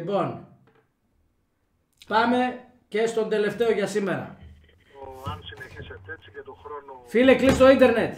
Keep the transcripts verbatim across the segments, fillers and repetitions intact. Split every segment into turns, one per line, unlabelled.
Λοιπόν, πάμε και στον τελευταίο για σήμερα.
Αν συνεχίσετε έτσι και του χρόνου...
Φίλε, κλείς το ίντερνετ.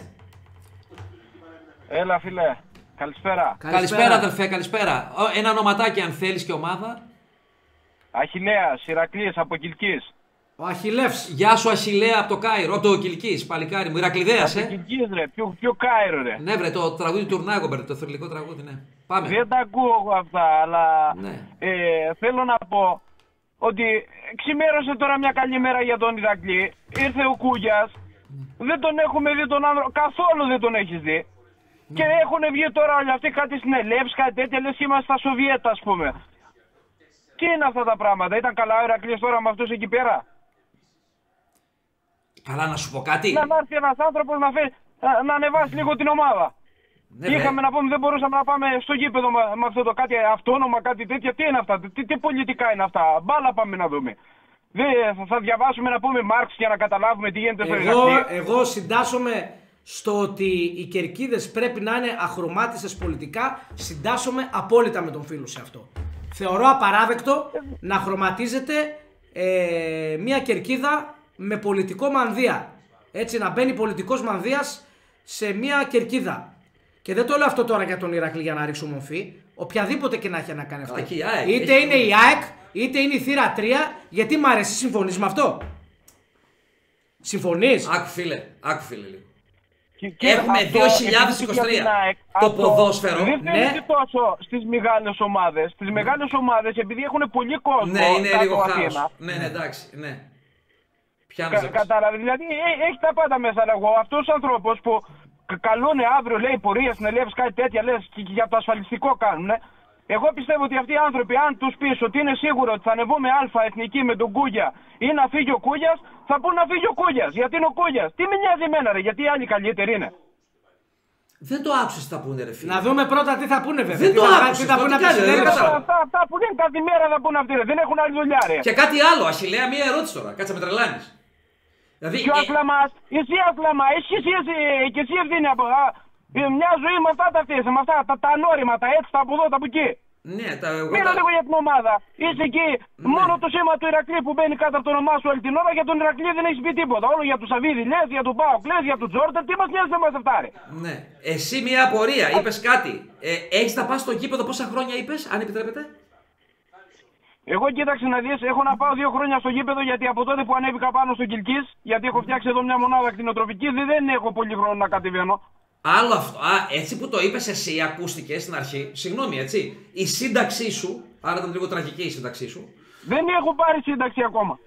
Έλα φίλε, καλησπέρα.
Καλησπέρα αδερφέ, καλησπέρα. Ένα ονοματάκι αν θέλεις και ομάδα.
Αχιλλέας, Ηρακλής από Κιλκής.
Ο Αχιλλεύς.
Γεια σου Αχιλλέα από το Κάιρο, από το Κιλκής, παλικάρι μου, Ηρακλιδέας, ε.
Από Κιλκής ρε, ποιο, ποιο Κάιρο ρε.
Ναι βρε, το τραγούδι του Τουρνάκο, το θρυλικό τραγούδι, ναι. Πάμε.
Δεν τα ακούω εγώ αυτά, αλλά
Ναι.
ε, θέλω να πω ότι ξημέρωσε τώρα μια καλή μέρα για τον Ηρακλή. Ήρθε ο Κούγιας, δεν τον έχουμε δει τον άνθρωπο, καθόλου δεν τον έχεις δει. Και έχουν βγει τώρα όλοι αυτοί κάτι συνελεύσεις, κάτι τέτοια, λες είμαστε στα Σοβιέτα ας πούμε. Τι είναι αυτά τα πράγματα, ήταν καλά ο Ηρακλής τώρα με αυτούς εκεί πέρα?
Καλά να σου πω κάτι.
Να έρθει ένας άνθρωπος να, φε... να ανεβάσει λίγο την ομάδα.
Ναι,
Είχαμε
ναι.
να πούμε δεν μπορούσαμε να πάμε στο γήπεδο με, με αυτό το κάτι αυτόνομα, κάτι τέτοια. Τι είναι αυτά, τι, τι πολιτικά είναι αυτά, μπάλα πάμε να δούμε. Δεν, θα, θα διαβάσουμε να πούμε Μάρξ για να καταλάβουμε τι γίνεται στο
Εγώ,
Ηρακλή.
εγώ συντάσσομαι στο ότι οι κερκίδες πρέπει να είναι αχρωμάτιστες πολιτικά. Συντάσσομαι απόλυτα με τον φίλο σε αυτό. Θεωρώ απαράδεκτο να χρωματίζεται ε, μια κερκίδα με πολιτικό μανδύα. Έτσι να μπαίνει πολιτικός μανδύας σε μια κερκίδα. Και δεν το λέω αυτό τώρα για τον Ηρακλή για να ρίξω μορφή. Οποιαδήποτε και να έχει να κάνει αυτό.
Εκεί, ΑΕΚ,
είτε
έχει
είναι η ΑΕΚ, είτε είναι η θύρα τρία. Γιατί μ' αρέσει, συμφωνείς με αυτό? Συμφωνείς?
Άκου φίλε, άκου φίλε λίγο.
Και- και
Έχουμε
αυτό,
δύο χιλιάδες είκοσι τρία.
επειδή την ΑΕΚ,
Το
αυτό
ποδόσφαιρο.
Δεν
Ναι.
φαίνεται τόσο στις μεγάλες ομάδες. Στις μεγάλες ομάδες, επειδή έχουν πολύ κόσμο.
Ναι, είναι
κάτω
λίγο
από
χάος.
Αθήνα,
Ναι, ναι, εντάξει, ναι. Πιάνω
Κα, κατάλαβε, δηλαδή ε, έχει τα πάντα μέσα. Αλλά εγώ αυτός ο ανθρώπος που κα- καλούνε αύριο, λέει πορεία, συνελεύσεις, κάτι τέτοια, λες και, και για το ασφαλιστικό κάνουν. Εγώ πιστεύω ότι αυτοί οι άνθρωποι, αν τους πεις ότι είναι σίγουρο ότι θα ανεβούμε αλφα εθνική με τον Κούγια ή να φύγει ο Κούγιας, θα πούν να φύγει ο Κούγιας. Γιατί είναι ο Κούγιας. Τι με νοιάζει εμένα, ρε, γιατί οι άλλοι καλύτεροι είναι.
Δεν το άκουσες τι θα πούνε ρε φίλε.
Να δούμε πρώτα τι θα πούνε βέβαια.
Δεν
Τι
το
θα-
άκουσες,
τι θα
το
πούνε
τι
από τη
κάνεις, δεν
συνέλευση.
κατάλαβα.
Αυτά, αυτά που λένε κάθε μέρα θα πούνε αυτοί, ρε. Δεν έχουν άλλη δουλειά, ρε.
Και κάτι άλλο, Αχιλλέα, μία ερώτηση τώρα. Κάτσε με τρελάνεις. Δηλαδή,
Και ο
ε,
Ασλαμάς, εσύ Ασλαμά, εσύ, εσύ, εσύ, και εσύ ευθύνη από α, ε, μια ζωή με αυτά τα φτιέσαι, με αυτά τα, τα ανώρημα, τα έτσι, τα από εδώ, τα από εκεί.
ναι, τα, εγώ
Μίλα
τα-
λίγο για την ομάδα. Είσαι εκεί, μόνο το σήμα του Ηρακλή που μπαίνει κάτω από το όνομά σου όλη την ώρα, για τον Ηρακλή δεν έχει πει τίποτα. Όλο για του Σαββίδη λες, για τον Πάοκ λες, για τον Τζόρνταν, τι μας νοιάζει εμάς αυτά, ρε.
Ναι. Εσύ μία απορία, είπες κάτι. Ε, έχεις να πας στο γήπεδο πόσα χρόνια είπες, αν επιτρέπετε.
Εγώ κοίταξε να δεις, έχω να πάω δύο χρόνια στο γήπεδο γιατί από τότε που ανέβηκα πάνω στο Κιλκής, γιατί έχω φτιάξει εδώ μια μονάδα κτηνοτροφική, δεν, δεν έχω πολύ χρόνο να κατεβαίνω.
Άλλο αυτό. Α, έτσι που το είπες εσύ, ακούστηκε στην αρχή. Συγγνώμη, έτσι. Η σύνταξή σου, άρα ήταν λίγο τραγική η σύνταξή σου.
Δεν έχω πάρει σύνταξη ακόμα.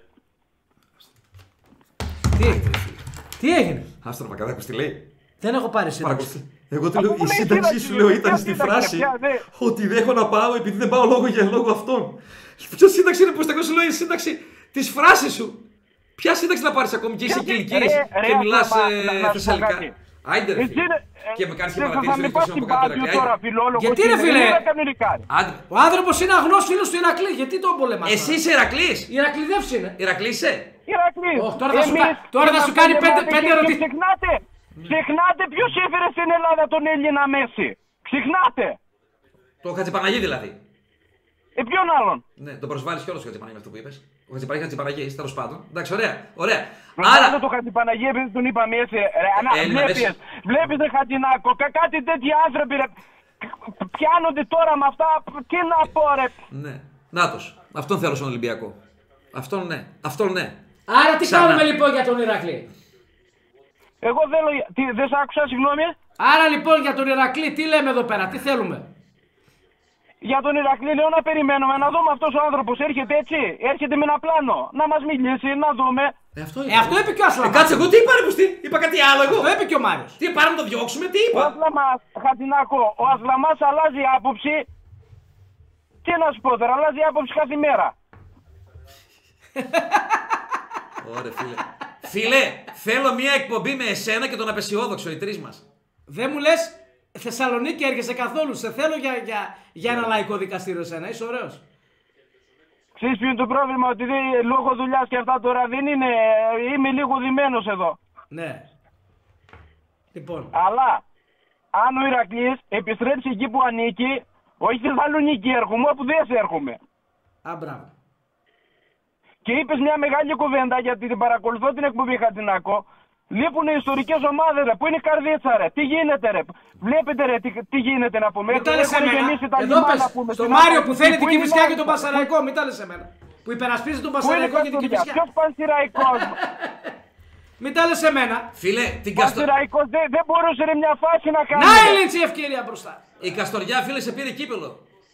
Τι έγινε? Τι έγινε?
Άστρο μακαδά, τι λέει.
Δεν έχω πάρει σύνταξη.
Παρακολουθεί. Εγώ του λέω,
Αφού
η
λέει
σύνταξή
σύνταξη,
σου λέω
ποια
ήταν στη
σύνταξη,
φράση
ποια, δε.
ότι δεν έχω να πάω επειδή δεν πάω λόγω για λόγω αυτών. Ποια σύνταξη είναι που στεγώ σου λέω η σύνταξη τη φράση σου. Ποια σύνταξη να πάρει ακόμη και είσαι
Ποια-
ηλικία
ρε, ρε,
και μιλά
Ασλαμά, να- να σου πω
θεσσαλικά.
κάτι.
Άιντε ρε
Εσύ
φίλε.
είναι-
Και με κάνεις και
δεν θα-
παρατήρηση
θα
να
με πας
χτίσω
στην
από κάτω
Πάτιο
ρε.
τώρα,
Άιντε.
φιλόλογος,
Γιατί,
και
ρε,
δεν
φίλε?
είναι κανονικά, ρε.
Άντε.
Ο άνθρωπος είναι αγνός φίλος του Ηρακλή. Γιατί τον πολεμάς?
Εσύ είσαι Ηρακλής.
Ιρακλιδεύς είναι.
Ηρακλής είσαι.
Ηρακλή,
Ωχ, τώρα θα σου
εμείς
κα- τώρα θα
είμαστε
σου κάνει πέντε-
γεμάτοι
πέντε
και-
ερωτήσεις.
και Ξεχνάτε, ξεχνάτε ποιος έφερε στην Ελλάδα τον Έλληνα Μέση. Ξεχνάτε.
Το Χατζηπαναγί δηλαδή.
Ε, ποιον άλλον.
Ναι, τον προσβάλλεις κιόλας ο Χατζηπαναγί με αυτό που είπες. Ο Χατζηπαναγί, Χατζηπαναγί, τέλος πάντων. Εντάξει, ωραία. ωραία.
Άρα...
Άρα.
το Χατζηπαναγί επειδή τον είπα Μέση. Ρε, ανα,
Έλληνα
βλέπεις,
Μέση.
βλέπεις ρε Χατζηνάκο, κα- κάτι τέτοιοι άνθρωποι ρε, πιάνονται τώρα με αυτά. Τι να πω ρε.
Ναι. Νάτος. Αυτόν θέλω στον Ολυμπιακό. Αυτόν ναι. Αυτόν ναι.
Άρα τι
Ξανά.
κάνουμε λοιπόν για τον Ηρακλή?
Εγώ θέλω, τι, δεν σ' άκουσα συγγνώμη.
Άρα λοιπόν για τον Ηρακλή τι λέμε εδώ πέρα, τι θέλουμε?
Για τον Ηρακλή λέω να περιμένουμε να δούμε αυτός ο άνθρωπος έρχεται έτσι, έρχεται με ένα πλάνο, να μας μιλήσει, να δούμε.
Ε, αυτό
Ε, αυτό είπε και ο
Ε,
Ασλαμάς.
κάτσε, εγώ τι είπα ρε πουστή. Είπα κάτι άλλο εγώ.
Αυτό είπε και ο Μάριος.
Τι πάρουμε να το διώξουμε, τι
Ο
είπα.
Ασλαμάς, Χατζηνάκο, ο Ασλαμάς αλλάζει άποψη. Τι να σου πω τώρα, αλλάζει άποψη κάθε μέρα.
Ωραία φίλε. Φίλε, θέλω μια εκπομπή με εσένα και τον απεσιόδοξο, οι τρεις μας.
Δεν μου λες Θεσσαλονίκη έρχεσαι καθόλου. Σε θέλω για, για, για ένα λαϊκό δικαστήριο εσένα. Είσαι ωραίος.
Ξέρεις ποιο είναι το πρόβλημα, ότι δεν, λόγω δουλειάς και αυτά τώρα δεν είναι, είμαι λίγο δεμένος εδώ.
Ναι. Λοιπόν.
Αλλά, αν ο Ηρακλής επιστρέψει εκεί που ανήκει, όχι στη Θεσσαλονίκη έρχομαι, όπου δεν σε έρχομαι.
Α, μπράβο.
Και είπες μια μεγάλη κουβέντα, γιατί την παρακολουθώ την εκπομπή Χατζηνάκο. Λείπουν οι ιστορικές ομάδες, ρε. Πού είναι η καρδίτσα, ρε. Τι γίνεται, ρε. Βλέπετε, ρε, τι, τι γίνεται να πούμε.
Μην τα λες εμένα. Εδώ πες, στο Μάριο που θέλει την Κηφισιά και τον Πασαραϊκό, μην τα λες εμένα. Που υπερασπίζει τον Πασαραϊκό και την Κηφισιά.
Ποιος Πανσεραϊκός?
Μην τα λες εμένα.
Φίλε, την Καστοριά.
Πανσεραϊκός δεν δε μπορούσε ρε, μια φάση να κάνει.
Να έλυνξει η ευκαιρία μπροστά.
Η Καστοριά, φίλε, σε πήρε κύπελο.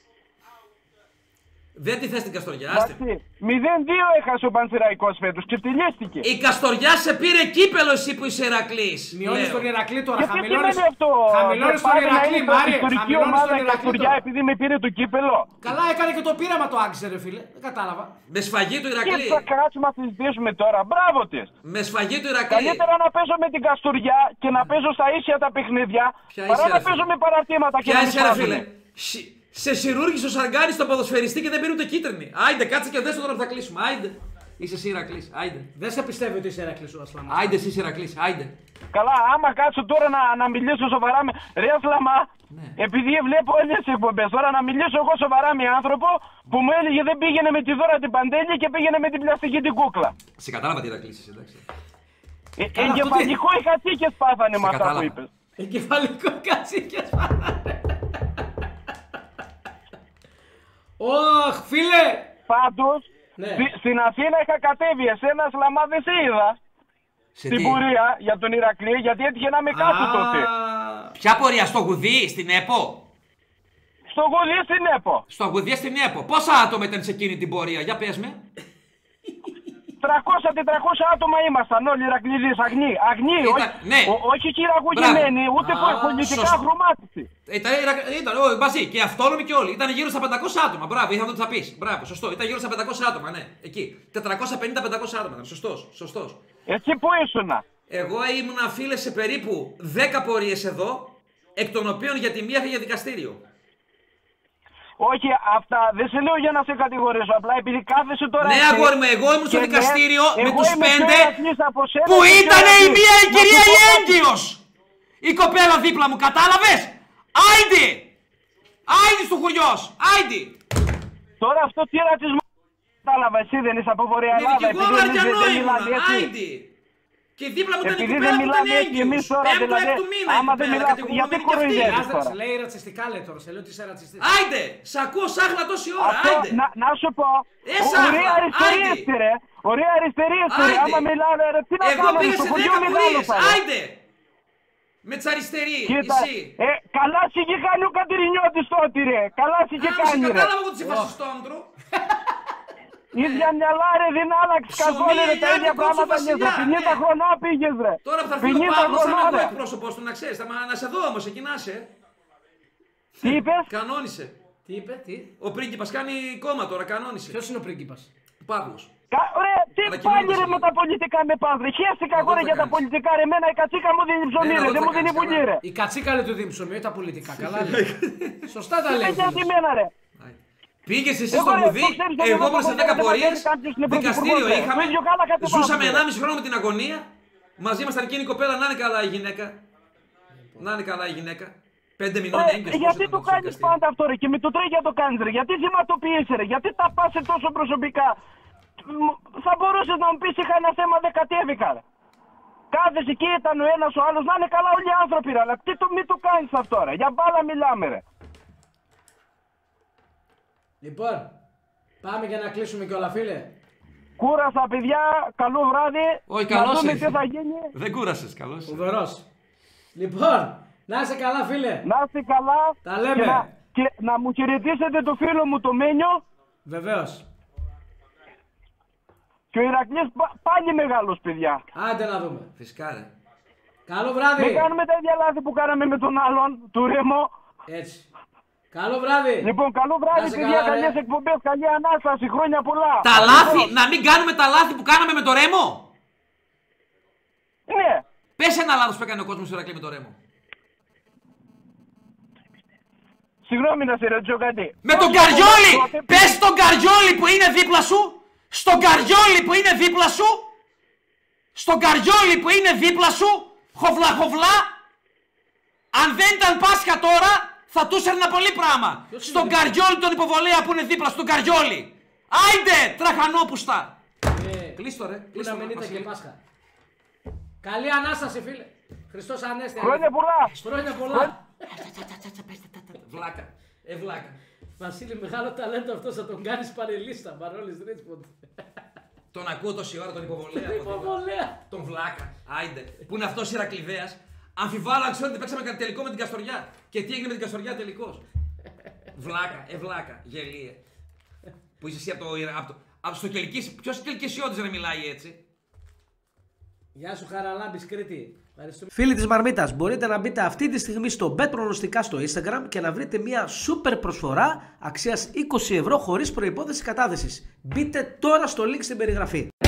Δεν τη θες την Καστοριά, άστε.
μηδέν δύο έχασε ο Πανσεραϊκός φέτος και φτυλιέστηκε.
Η Καστοριά σε πήρε κύπελο εσύ που είσαι Ηρακλής.
Μειώνεις τον Ηρακλή τώρα,
γιατί
χαμηλώνεις,
αυτό,
χαμηλώνεις τον Ηρακλή, Μάρι, χαμηλώνεις τον Ηρακλή
Καστοριά
τώρα.
επειδή με πήρε το κύπελο.
Καλά έκανε και το πείραμα το άξιζε ρε φίλε, δεν κατάλαβα.
Με σφαγή του Ηρακλή.
Και θα κάτσουμε να συζητήσουμε τώρα, μπράβο της.
Με σφαγή του Ηρακλή.
Καλύτερα να παίζω με την Καστοριά και να παίζω στα ίσια τα παιχνίδια, παρά να παίζω με παρατήματα και να μην
φίλε. Σε σιρούργησε ο Σαργκάνης στον ποδοσφαιριστή και δεν πήρε ούτε κίτρινη. Άιντε, κάτσε και δες το τώρα που θα κλείσουμε. Άιντε. Είσαι εσύ Ηρακλής. Άιντε.
Δεν σε πιστεύει ότι είσαι Ηρακλής ο Ασλαμά.
Άιντε, εσύ είσαι Ηρακλής. Άιντε.
Καλά, άμα κάτσω τώρα να, να μιλήσω σοβαρά με. Ρε Ασλαμά, ναι. Επειδή βλέπω όλες τις εκπομπές, τώρα να μιλήσω εγώ σοβαρά με άνθρωπο που μου έλεγε δεν πήγαινε με τη Δώρα την Παντέλη και πήγαινε με την πλαστική την κούκλα.
Σε κατάλαβα τι Ηρακλής είσαι, εντάξει.
Ε, εγκεφαλικό οι κατσίκες πάθανε με αυτά που είπες.
Εγκεφαλικό οι κατσίκες πάθανε. Ωχ, φίλε!
Πάντως,
ναι.
στη, στην Αθήνα είχα κατέβει, εσένα Σλαμά δεν σε είδα.
Σε
στην
τι?
πορεία για τον Ηρακλή, γιατί έτυχε να με κάτω τότε.
Ποια πορεία, στο Γουδί, στην ΕΠΟ?
Στο Γουδί στην ΕΠΟ.
Στο Γουδί στην ΕΠΟ. Πόσα άτομα ήταν σε εκείνη την πορεία, για πες με.
τριακόσια τετρακόσια άτομα ήμασταν όλοι Ηρακλήδες, αγνοί. Αγνοί,
Ήταν,
όχι,
ναι.
όχι κυραγωγημένοι, ούτε
Α,
πολιτικά
σωστό.
χρωμάτιση.
Ήταν, ήταν ό, μαζί και αυτόνομοι και όλοι. Ήταν γύρω στα πεντακόσια άτομα. Μπράβο, είχα αυτό τι θα πει. Μπράβο, σωστό. Ήταν γύρω στα πεντακόσια άτομα, ναι. Εκεί. τετρακόσια πενήντα με πεντακόσια άτομα. Σωστός, σωστός.
Εσύ που ήσουνα?
Εγώ ήμουν φίλε σε περίπου δέκα πορείες εδώ, εκ των οποίων για τη μία είχα για δικαστήριο.
Όχι, αυτά δεν σε λέω για να σε κατηγορήσω. Απλά επειδή κάθεσαι τώρα.
Ναι, αγόρι μου, εγώ ήμουν στο δικαστήριο με τους πέντε
σένα,
που ήταν η μία η κυρία
η
Έγκυος. Η κοπέλα δίπλα μου, κατάλαβες. Άιντε! Άιντε στο χωριός! Άιντε!
Τώρα αυτό τι ρατσισμό κατάλαβα, εσύ δεν είσαι από Βορεια
Με
Ελλάδα.
δικηγόρο αριανό ήμουνα.
μιλάνε έτσι.
Άιντε! Και δίπλα μου ήταν η
Επειδή
κοπέλα
δεν
που ήταν
μιλάμε έτσι
έγκυος.
εμείς τώρα,
Πέμπτο
δηλαδή,
έκτου μήνα η
άμα δεν
κοπέλα,
μιλάμε,
κατηγορούμενη
γιατί
κι αυτή.
κοροϊδεύεις?
Άστα,
τώρα.
σε λέει ρατσιστικά λέει τώρα, σε λέει ότι είσαι ρατσιστής.
Άιντε! Σ' ακούω σάχλα τόση ώρα,
Αυτό,
άιντε!
να, να σου πω,
Έσα,
ωραία αριστερή
άιντε.
είστε ρε, ωραία αριστερή είστε ρε,
Άιντε.
άμα μιλάνε ρε, τι να
Εγώ
κάνω,
πήγα
στο
σε
χωριό
δέκα
μεγάλο
πορείες,
θα ρε.
άιντε! Με τις αριστεροί,
Κοίτα,
εσύ.
ε, καλά σου είχε κάνει ο Κατερινιώτης τότε ρε, καλά σου είχε
Α, σε
κάνει ρε.
κατάλαβα εγώ ότι είσαι φασιστόντρο.
Ίδια μυαλά ρε, δεν άλλαξε καθόλου ρε, τα ίδια πράγματα λες, πενήντα χρονά πήγες ρε.
Τώρα που θα έρθει ο
πενήντα
Παύλος θα είμαι
χρονά
εγώ
ρε.
εκπρόσωπος του, να ξέρεις. Θα μα- να σε δω όμως, εκεί να είσαι.
Τι είπες?
Κανόνισε.
Τι είπε, τι.
Ο πρίγκιπας κάνει κόμμα τώρα, κανόνισε.
Ποιος είναι ο πρίγκιπας?
Ο Παύλος.
Κα- Ωραία, τι
Ανακοινώνεται
πάλι ρε
σήμερα.
με τα πολιτικά με πας ρε, χαίστηκα εγώ
Εγώ
ρε
τι
για
θα
τα
κάνεις.
πολιτικά ρε, εμένα η κατσίκα μου δίνει ψωμί
Ναι,
ρε,
εγώ
δεν
τι
μου
θα
δίνει
κάνεις,
πουλί
καλά.
ρε.
Η κατσίκα λέει του Δήμψωμη, όχι τα πολιτικά. Καλά λέει. Σωστά τα λέει.
Δεν
ο φίλος.
για μένα ρε.
Πήγες εσύ
Εγώ,
στο
ρε,
Γουδί,
το ξέρεις, δεν
εγώ
έχω
ήμουν σε
ποτέ
δέκα
δεν
πορείες,
μαθαίνει κάποιος είναι
δικαστήριο
πρωθυπουργός,
είχαμε,
το ίδιο καλά κατεβάζω.
ζούσαμε ενάμιση χρόνο με την αγωνία, μαζί ήμασταν εκείνη η κοπέλα, να είναι καλά η γυναίκα. Να είναι καλά η γυναίκα. Πέντε μηνών
Ε,
έγκυος.
γιατί
πώς
το
ήταν στο
κάνεις
δικαστήριο.
πάντα αυτό ρε και με το τρέχει το κάνεις ρε, γιατί θυματοποιείσαι ρε, γιατί τα πας τόσο προσωπικά. Μ, θα μπορούσες να μου πεις είχα ένα θέμα δεν κατέβηκα ρε. Κάθεσαι εκεί ήταν ο ένας ο άλλος, να είναι καλά όλοι οι άνθρωποι ρε, αλλά τι το, μη το κάνεις αυτό ρε, για μπάλα μιλάμε ρε.
Λοιπόν, πάμε για να κλείσουμε κιόλα φίλε.
Κούρασα παιδιά, καλό βράδυ,
Όχι,
να
καλώς
δούμε
ήρθε.
τι θα γίνει.
Δεν κούρασες, καλώς.
Φοβερός. Λοιπόν, να είσαι καλά φίλε.
Να είστε καλά
Τα λέμε.
Και, να, και να μου χαιρετήσετε το φίλο μου το Μένιο.
Βεβαίως.
Και ο Ηρακλής πα- πάλι μεγάλος παιδιά.
Άντε να δούμε.
Φυσικά ρε.
Καλό βράδυ.
Μην κάνουμε τα ίδια λάθη που κάναμε με τον άλλον, του Ρέμο.
Έτσι. Καλό βράδυ.
Λοιπόν, καλό βράδυ
Να σε
παιδιά,
καλά, ρε.
καλές εκπομπές, καλή Ανάσταση, χρόνια πολλά.
Τα λάθη, να μην κάνουμε τα λάθη που κάναμε με το Ρέμο.
Ναι.
Πες ένα λάθος που έκανε ο κόσμος στο Ηρακλή με το Ρέμο.
Συγγνώμη να σε ρωτήσω κάτι.
Με τον
Πόσο
Καριόλη!
τότε-
Πες τον Καριόλη που είναι δίπλα σου! Στον Καριόλη που είναι δίπλα σου! Στον Καριόλη που είναι δίπλα σου! Χοβλά χοβλά! Αν δεν ήταν Πάσχα τώρα, θα του έρνα πολύ πράγμα! Στον Καριόλη τον υποβολέα που είναι δίπλα στον Καριόλη! Άιντε, τραχανόπουστα.
Ε,
Κλείστο ρε,
Πού
κλείστο
να μην
ρε,
ήταν και
Βασίλη.
Πάσχα. Καλή Ανάσταση, φίλε. Χριστός Ανέστη.
Χρόνια πολλά.
Χρόνια πολλά.
Βλάκα, ε βλάκα.
Βασίλη, μεγάλο ταλέντο αυτός, θα τον κάνεις πανελίστα. Μαρόλης Ρίτσποντ.
Τον ακούω τόση ώρα τον υποβολέα.
Υποβολέα.
Τον βλάκα. Άιντε. Που είναι αυτός Ηρακλειδέας. Αμφιβάλλω αν ξέρω ότι παίξαμε κάτι τελικό με την Καστοριά. Και τι έγινε με την Καστοριά τελικώς. Βλάκα, ε βλάκα. Γελίε. Που είσαι εσύ από το. Από το, από το Κελκύση. Ποιος Κελκυσιώτης να μιλάει έτσι.
Γεια σου Χαραλάμπης Κρήτη. Φίλοι της Μαρμίτας, μπορείτε να μπείτε αυτή τη στιγμή στο Bet Προγνωστικά στο Instagram και να βρείτε μια super προσφορά αξίας είκοσι ευρώ χωρίς προϋπόθεση κατάθεσης. Μπείτε τώρα στο link στην περιγραφή.